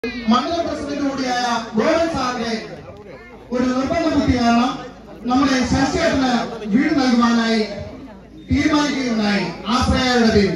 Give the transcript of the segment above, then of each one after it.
മണ്ഡലം പ്രസിഡന്റ് കൂടിയായ ഗോവൻ സാറിന്റെ ഒരു നിർബന്ധ ബുദ്ധിയാണ് നമ്മുടെ ശശിയേട്ടന് വീട് നൽകുവാനായി തീരുമാനിക്കുകയുണ്ടായി. ആശ്രയയുടെ പേരിൽ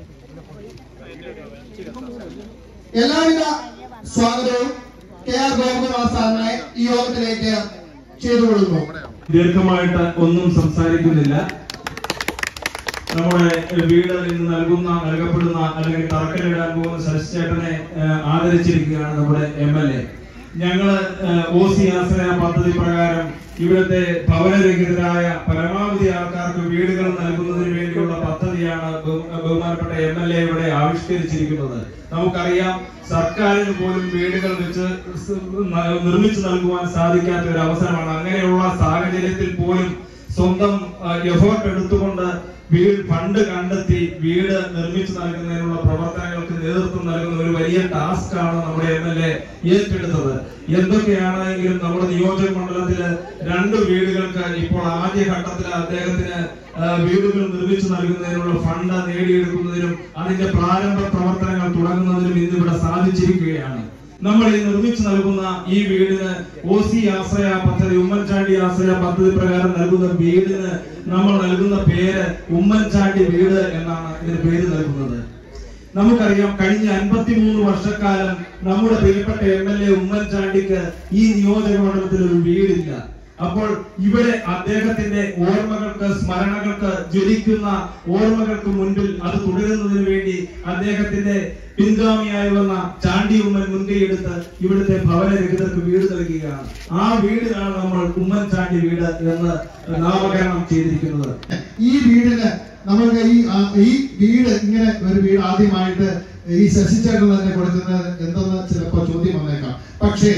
എല്ലാവിധ സ്വാഗതവും KR ഗോപകുമാർ സാറിനെ ഈ യോഗത്തിലേക്ക് ചെയ്തുകൊള്ളുന്നു. ദീർഘമായിട്ട് ഒന്നും സംസാരിക്കുന്നില്ല. നമ്മുടെ വീട് ഇന്ന് നൽകപ്പെടുന്ന അല്ലെങ്കിൽ തറക്കല്ലിടാൻ പോകുന്ന ശശിചേട്ടനെ ആദരിച്ചിരിക്കുകയാണ് നമ്മുടെ MLA. ഞങ്ങള് OC ആശ്രയ പദ്ധതി പ്രകാരം ഇവിടുത്തെ ഭവനരഹിതരായ പരമാവധി ആൾക്കാർക്ക് വീടുകൾ നൽകുന്നതിന് വേണ്ടിയുള്ള പദ്ധതിയാണ് ബഹുമാനപ്പെട്ട MLA ഇവിടെ ആവിഷ്കരിച്ചിരിക്കുന്നത്. നമുക്കറിയാം, സർക്കാരിന് പോലും വീടുകൾ വെച്ച് നിർമ്മിച്ചു നൽകുവാൻ സാധിക്കാത്ത ഒരു അവസരമാണ്. അങ്ങനെയുള്ള സാഹചര്യത്തിൽ പോലും സ്വന്തം എഫേർട്ട് എടുത്തുകൊണ്ട് ഫണ്ട് കണ്ടെത്തി വീട് നിർമ്മിച്ചു നൽകുന്നതിനുള്ള പ്രവർത്തനങ്ങൾക്ക് നേതൃത്വം നൽകുന്ന ഒരു വലിയ ടാസ്ക് ആണ് നമ്മുടെ MLA ഏറ്റെടുത്തത്. എന്തൊക്കെയാണെങ്കിലും നമ്മുടെ നിയോജക മണ്ഡലത്തില് 2 വീടുകൾക്ക് ഇപ്പോൾ ആദ്യഘട്ടത്തിൽ അദ്ദേഹത്തിന് വീടുകൾ നിർമ്മിച്ചു നൽകുന്നതിനുള്ള ഫണ്ട് നേടിയെടുക്കുന്നതിനും അതിന്റെ പ്രാരംഭ പ്രവർത്തനങ്ങൾ തുടങ്ങുന്നതിനും ഇന്നിവിടെ സാധിച്ചിരിക്കുകയാണ്. നമ്മൾ ഈ നിർമ്മിച്ചു നൽകുന്ന ഈ വീടിന് OC ആശ്രയ പദ്ധതി, ഉമ്മൻചാണ്ടി ആശ്രയ പദ്ധതി പ്രകാരം നൽകുന്ന വീടിന് നമ്മൾ നൽകുന്ന പേര് ഉമ്മൻചാണ്ടി വീട് എന്നാണ് ഇതിന് പേര് നൽകുന്നത്. നമുക്കറിയാം, കഴിഞ്ഞ 53 വർഷക്കാലം നമ്മുടെ പ്രിയപ്പെട്ട MLA ഉമ്മൻചാണ്ടിക്ക് ഈ നിയോജക മണ്ഡലത്തിൽ ഒരു വീടില്ല. അപ്പോൾ ഇവിടെ അദ്ദേഹത്തിന്റെ ഓർമ്മകൾക്ക്, സ്മരണകൾക്ക്, ജ്വലിക്കുന്ന ഓർമ്മകൾക്ക് മുൻപിൽ അത് തുടരുന്നതിന് വേണ്ടി അദ്ദേഹത്തിന്റെ പിൻഗാമിയായി വന്ന ചാണ്ടി ഉമ്മൻ മുൻകൈയെടുത്ത് ഇവിടുത്തെ ഭവനരഹിതർക്ക് വീട് നൽകുകയാണ്. ആ വീടിനാണ് നമ്മൾ ഉമ്മൻചാണ്ടി വീട് എന്ന് നാമകരണം ചെയ്തിരിക്കുന്നത്. ഈ വീടിന് നമുക്ക് ഈ വീട്, ഇങ്ങനെ ഒരു വീട് ആദ്യമായിട്ട് ഈ ശശിചേട്ടൻ തന്നെ കൊടുക്കുന്നത് എന്തെന്ന് ചിലപ്പോൾ ചോദ്യം വന്നേക്കാം. പക്ഷേ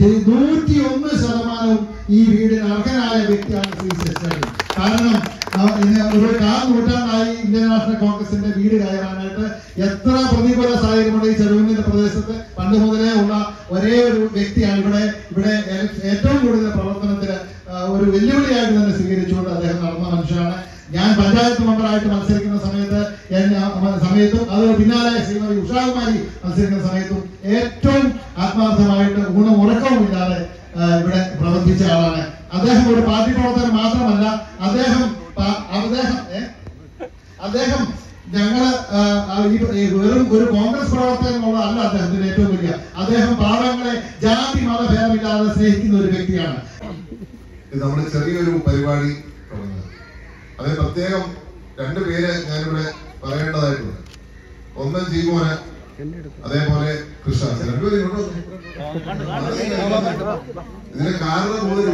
101% ഈ വീടിന് അർഹനായ വ്യക്തിയാണ് ശ്രീ ശശിചേട്ടൻ. കാരണം ഒരു 4 നൂറ്റാണ്ടായി ഇന്ത്യൻ നാഷണൽ കോൺഗ്രസിന്റെ വീട് കയറാനായിട്ട് എത്ര പ്രതികൂല സാഹചര്യമുണ്ട്. ഈ ചെറുകുന്നിന്റെ പ്രദേശത്ത് പണ്ട് മുതലേ ഉള്ള ഒരേ ഒരു വ്യക്തിയാണ്. ഇവിടെ ഏറ്റവും കൂടുതൽ പ്രവർത്തനത്തിന് ഒരു വെല്ലുവിളിയായിട്ട് തന്നെ സ്വീകരിച്ചുകൊണ്ട് അദ്ദേഹം നടന്ന മനുഷ്യനാണ്. ഞാൻ പഞ്ചായത്ത് മെമ്പറായിട്ട് മത്സരിക്കുന്ന സമയത്തും അത് പിന്നാലെ ശ്രീമതി ഉഷാകുമാരി മത്സരിക്കുന്ന സമയത്തും ഏറ്റവും ആത്മാർത്ഥമായിട്ട് ഉറക്കവും ഇല്ലാതെ ഇവിടെ പ്രവർത്തിച്ച ആളാണ് അദ്ദേഹം. ഒരു പാർട്ടി പ്രവർത്തകൻ മാത്രമല്ല, അദ്ദേഹം ഞങ്ങള് വെറും ഒരു കോൺഗ്രസ് പ്രവർത്തകൻ എന്നുള്ളതല്ല അദ്ദേഹത്തിന്റെ ഏറ്റവും വലിയ. അദ്ദേഹം പാവങ്ങളെ ജാതി മത ഭേദമില്ലാതെ സ്നേഹിക്കുന്ന ഒരു വ്യക്തിയാണ്. നമ്മുടെ ചെറിയൊരു പരിപാടി തുടങ്ങുന്നത്, അതിന് പ്രത്യേകം 2 പേര് ഞാനിവിടെ പറയേണ്ടതായിട്ടുണ്ട്. ഒന്ന് ജീവോന്, അതേപോലെ കൃഷ്ണാസ്. 2 പേര് ഇതിന് കാരണം പോലും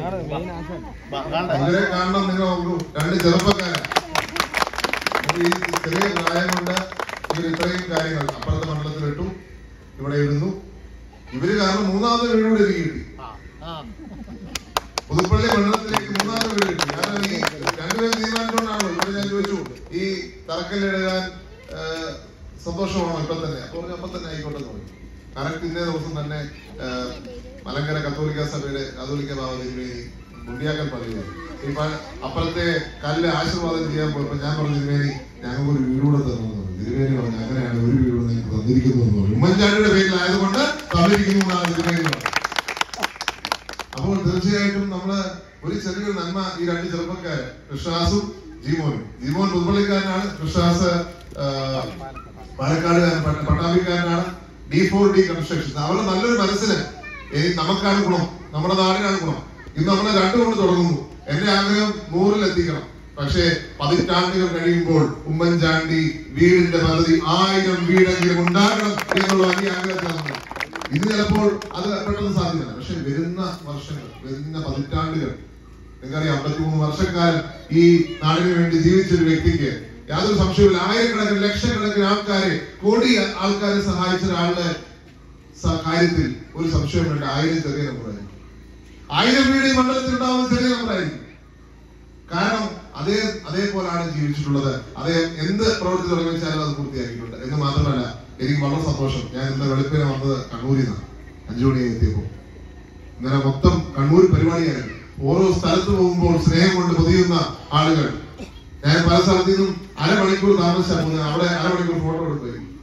ഇവരെ കാണണം. നിങ്ങൾ 2 ചെറുപ്പക്കാരൻ ഈ ചെറിയ പ്രായം കൊണ്ട് ഇവർ ഇത്രയും കാര്യങ്ങൾ അപ്പുറത്തെ മണ്ഡലത്തിൽ ഇട്ടു, ഇവിടെ ഇടുന്നു. ഇവര് കാരണം 3ാമത്തെ വീട് കൂടി എനിക്ക് കിട്ടി. പുതുപ്പള്ളി മണ്ഡലത്തിലേക്ക് 3ാമത്തെ വീട് കിട്ടി. കാരണം ഈ 2 പേര് തീരുമാനിച്ചുകൊണ്ടാണല്ലോ. ഇവിടെ ഞാൻ ചോദിച്ചു, ഈ തറക്കല്ലിടാൻ സന്തോഷമാണോ ഇപ്പൊ തന്നെ? അപ്പൊ തന്നെ ആയിക്കോട്ടെ എന്ന് പറയും. കറക്റ്റ് ഇന്നേ ദിവസം തന്നെ മലങ്കര കത്തോലിക്ക സഭയുടെ കാതോലിക്ക ബാബാദേവി മുണ്ടിയാക്കൽ പള്ളിയിൽ ഇപ്പൊ അപ്പുറത്തെ കല്ല് ആശീർവാദം ചെയ്യാൻ പോയപ്പോ ഞാൻ പറഞ്ഞു, തിരുമേനി ഞങ്ങൾക്കൊരു വീടൂടെ തന്നു. തിരുമേനി പറഞ്ഞു, അങ്ങനെയാണ് ഒരു വീട് നിങ്ങൾക്ക് തന്നിരിക്കുന്നു എന്ന് പറഞ്ഞു. ഉമ്മൻചാണ്ടിയുടെ പേരിലായതുകൊണ്ട് തന്നിരിക്കുന്നു എന്നാണ് തിരുമേനി പറഞ്ഞത്. അപ്പോൾ തീർച്ചയായിട്ടും നമ്മള് ഒരു ചെറിയൊരു നന്മ ഈ 2 ചെറുപ്പക്കാര്, കൃഷ്ണാസും ജീമോനും. ജീമോൻ പുതുപ്പള്ളിക്കാരനാണ്, കൃഷ്ണാസ് പാലക്കാടുകാരൻ, പട്ടാമ്പിക്കാരനാണ്. D4D construction. അവരുടെ നല്ലൊരു മനസ്സിന് നമുക്കാണ് ഗുണം, നമ്മുടെ നാടിനാണ് ഗുണം. ഇന്ന് നമ്മളെ 2 കൊണ്ട് തുടങ്ങുന്നു. എന്റെ ആഗ്രഹം 100-ൽ എത്തിക്കണം. പക്ഷേ 15 കഴിയുമ്പോൾ ഉമ്മൻചാണ്ടി വീടിന്റെ പദ്ധതി 1000 വീടെങ്കിലും ഉണ്ടാകണം എന്നുള്ള വലിയ ആഗ്രഹത്തിലാണ്. ഇത് ചിലപ്പോൾ അത് പെട്ടെന്ന് സാധ്യമല്ല. പക്ഷെ വരുന്ന വർഷങ്ങൾ, വരുന്ന 15 നിങ്ങൾക്കറിയാം, 53 വർഷക്കാലം ഈ നാടിന് വേണ്ടി ജീവിച്ചൊരു വ്യക്തിക്ക് യാതൊരു സംശയമില്ല, ആയിരക്കണക്കിന് ലക്ഷക്കണക്കിന് ആൾക്കാരെ, കോടി ആൾക്കാരെ സഹായിച്ച ഒരാളുടെ കാര്യത്തിൽ ഒരു സംശയമുണ്ട്. 1000 ചെറിയ നമ്പറായിരിക്കും. 1000 വീട് ഈ മണ്ഡലത്തിൽ ഉണ്ടാവുന്ന ചെറിയ നമ്പറായിരിക്കും. കാരണം അതേപോലാണ് ജീവിച്ചിട്ടുള്ളത്. അദ്ദേഹം എന്ത് പ്രവൃത്തി തുടങ്ങി വെച്ചാലും അത് പൂർത്തിയാക്കിയിട്ടുണ്ട്. എന്ന് മാത്രമല്ല, എനിക്ക് വളരെ സന്തോഷം. ഞാൻ ഇന്ന് വെളുപ്പിനെ വന്നത് കണ്ണൂരിൽ നിന്നാണ്. 5 മണിയായി എത്തിയപ്പോൾ ഇന്നലെ മൊത്തം കണ്ണൂർ പരിപാടിയായിരുന്നു. ഓരോ സ്ഥലത്ത് പോകുമ്പോൾ സ്നേഹം കൊണ്ട് പൊതിയുന്ന ആളുകൾ. ഞാൻ പല സ്ഥലത്തു നിന്നും 1/2 മണിക്കൂർ താമസിച്ചാൽ പോകുന്നത്. അവിടെ 1/2 മണിക്കൂർ ഫോട്ടോ എടുക്കുകയും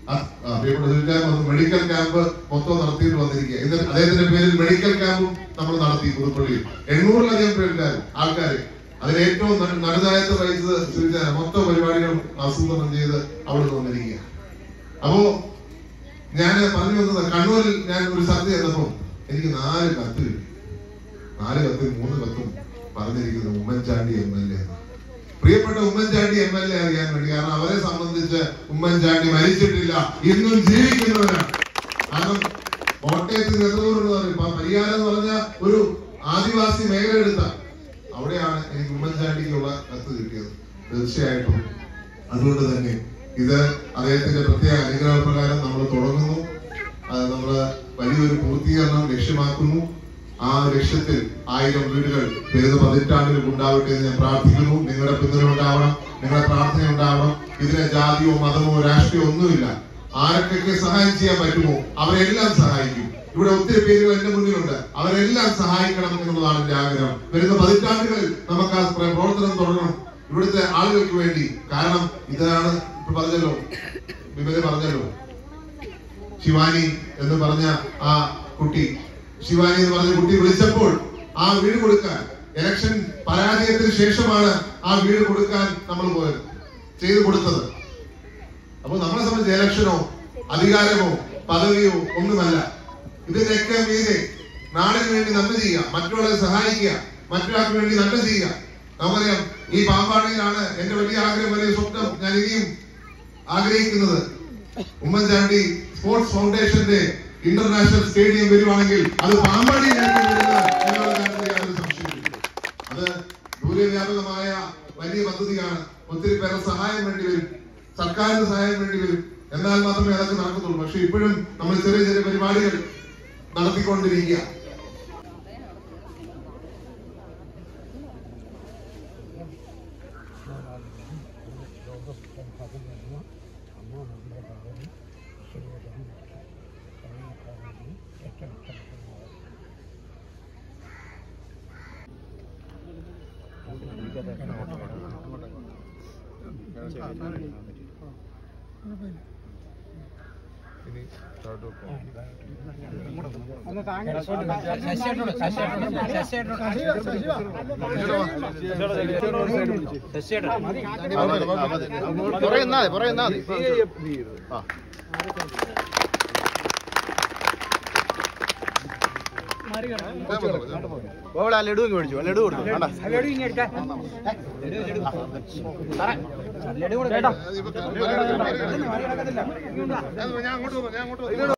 മെഡിക്കൽ ക്യാമ്പ് മൊത്തം നടത്തിയിട്ട് വന്നിരിക്കുക. ഇന്ന് അദ്ദേഹത്തിന്റെ പേരിൽ മെഡിക്കൽ ക്യാമ്പും നമ്മൾ നടത്തി പുതുപ്പള്ളിയിൽ. 800-ലധികം ആൾക്കാര് അതിൽ ഏറ്റവും നടുതായത്ത് വയസ്സ് മൊത്തം പരിപാടികളും ആസൂത്രണം ചെയ്ത് അവിടെ വന്നിരിക്കുക. അപ്പോ ഞാൻ പറഞ്ഞു വന്നത്, കണ്ണൂരിൽ ഞാൻ ഒരു സദ്യ ചെന്നപ്പോ എനിക്ക് 4 കത്ത് കിട്ടി. 4 കത്തിൽ 3 കത്തും പറഞ്ഞിരിക്കുന്നത് ഉമ്മൻചാണ്ടി MLA. പ്രിയപ്പെട്ട ഉമ്മൻചാണ്ടി MLA അറിയാൻ വേണ്ടി. കാരണം അവരെ സംബന്ധിച്ച് ഉമ്മൻചാണ്ടി മരിച്ചിട്ടില്ല, ഇന്നും ജീവിക്കുന്നവരാണ്. കാരണം കോട്ടയത്ത് നെത്രൂർ പരിയാരം എന്ന് പറഞ്ഞ ഒരു ആദിവാസി മേഖല എടുത്ത അവിടെയാണ് എനിക്ക് ഉമ്മൻചാണ്ടിക്കുള്ള കത്ത് കിട്ടിയത്. തീർച്ചയായിട്ടും അതുകൊണ്ട് തന്നെ ഇത് അദ്ദേഹത്തിന്റെ പ്രത്യേക അനുഗ്രഹപ്രകാരം നമ്മൾ തുടങ്ങുന്നു. അത് നമ്മള് വലിയൊരു പൂർത്തീകരണം ലക്ഷ്യമാക്കുന്നു. ആ ലക്ഷ്യത്തിൽ 1000 വീടുകൾ വരുന്ന 15 ഉണ്ടാവട്ടെ എന്ന് ഞാൻ പ്രാർത്ഥിക്കുന്നു. നിങ്ങളുടെ പിന്തുണ ഉണ്ടാവണം, നിങ്ങളുടെ പ്രാർത്ഥന ഉണ്ടാവണം. ഇതിന് ജാതിയോ മതമോ രാഷ്ട്രീയമോ ഒന്നുമില്ല. ആർക്കൊക്കെ സഹായം ചെയ്യാൻ പറ്റുമോ അവരെല്ലാം സഹായിക്കും. ഇവിടെ ഒത്തിരി പേരുകൾ എന്റെ മുന്നിലുണ്ട്, അവരെല്ലാം സഹായിക്കണം എന്നുള്ളതാണ് എന്റെ ആഗ്രഹം. വരുന്ന 15 നമുക്ക് ആ പ്രവർത്തനം തുടരണം ഇവിടുത്തെ ആളുകൾക്ക് വേണ്ടി. കാരണം ഇതാണ് ഇപ്പൊ പറഞ്ഞല്ലോ, വിമല പറഞ്ഞല്ലോ, ശിവാനി എന്ന് പറഞ്ഞ ആ കുട്ടി, ശിവാനി എന്ന് പറഞ്ഞ കുട്ടി വിളിച്ചപ്പോൾ ആ വീട് കൊടുക്കാൻ, ഇലക്ഷൻ പരാജയത്തിന് ശേഷമാണ് ആ വീട് കൊടുക്കാൻ നമ്മൾ പോയത്, ചെയ്തു കൊടുത്തത്. അപ്പൊ നമ്മളെ സംബന്ധിച്ച് ഇലക്ഷനോ അധികാരമോ പദവിയോ ഒന്നുമല്ല. ഇതിനൊക്കെ മീതെ നാടിന് വേണ്ടി നന്മ ചെയ്യുക, മറ്റുള്ളവരെ സഹായിക്കുക, മറ്റൊരാൾക്ക് വേണ്ടി നന്മ ചെയ്യുക. നമുക്കറിയാം, ഈ പാമ്പാടിയിലാണ് എന്റെ വലിയ ആഗ്രഹം, വലിയ സ്വപ്നം. ഞാൻ ഇനിയും ആഗ്രഹിക്കുന്നത് ഉമ്മൻചാണ്ടി സ്പോർട്സ് ഫൗണ്ടേഷന്റെ ഇന്റർനാഷണൽ സ്റ്റേഡിയം വരുവാണെങ്കിൽ അത് പാമ്പാടിയിലായിരിക്കും വരുന്നത് എന്നുള്ള കാര്യത്തിൽ യാതൊരു സംശയമില്ല. അത് ദൂരവ്യാപകമായ വലിയ പദ്ധതിയാണ്. ഒത്തിരി പേരുടെ സഹായം വേണ്ടി വരും, സർക്കാരിന്റെ സഹായം വേണ്ടി വരും. എന്നാൽ മാത്രമേ അതൊക്കെ നടക്കത്തുള്ളൂ. പക്ഷെ ഇപ്പോഴും നമ്മൾ ചെറിയ ചെറിയ പരിപാടികൾ നടത്തിക്കൊണ്ടിരിക്കുക. ലഡു മേടിച്ചു, ലഡു കൊടുത്തു. ലഡു